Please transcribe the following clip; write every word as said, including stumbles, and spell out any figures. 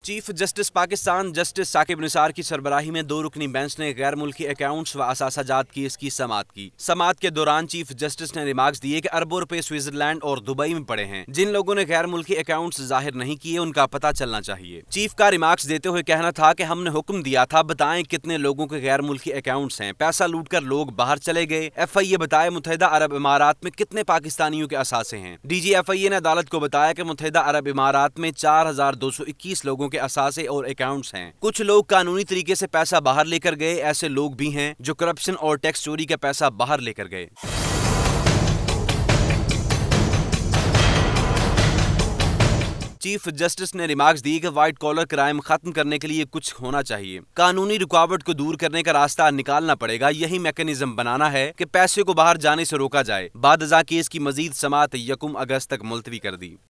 Chief justice Pakistan justice Saqib Nisar की सरबराही में दो रुकनी बेंच ने गैर मुल्की अकाउंट्स व असासाजात केस की समाअत की। समाअत के दौरान चीफ जस्टिस ने रिमार्क्स दिए कि अरबों रुपए स्विट्जरलैंड और दुबई में पड़े हैं। जिन लोगों ने गैर मुल्की अकाउंट्स जाहिर नहीं किए उनका पता चलना चाहिए। चीफ का रिमार्क्स देते हुए कहना था कि हमने हुक्म दिया था, बताएं कितने लोगों के गैर मुल्की अकाउंट्स हैं। पैसा लूट कर लोग बाहर चले गए। एफ आई ए बताए मुत्तहिदा अरब इमारात में कितने पाकिस्तानियों के असासे हैं। डी जी एफ आई ए ने अदालत को बताया कि मुत्तहिदा अरब इमारात में चार हजार दो सौ इक्कीस लोगों के असासे और अकाउंट्स हैं। कुछ लोग कानूनी तरीके से पैसा बाहर लेकर गए, ऐसे लोग भी हैं जो करप्शन और टैक्स चोरी का पैसा बाहर लेकर गए। चीफ जस्टिस ने रिमार्क्स दी कि व्हाइट कॉलर क्राइम खत्म करने के लिए कुछ होना चाहिए। कानूनी रुकावट को दूर करने का रास्ता निकालना पड़ेगा। यही मैकेनिज्म बनाना है कि पैसे को बाहर जाने से रोका जाए। बाद अज़ा केस की मजीद समाअत यकम अगस्त तक मुलतवी कर दी।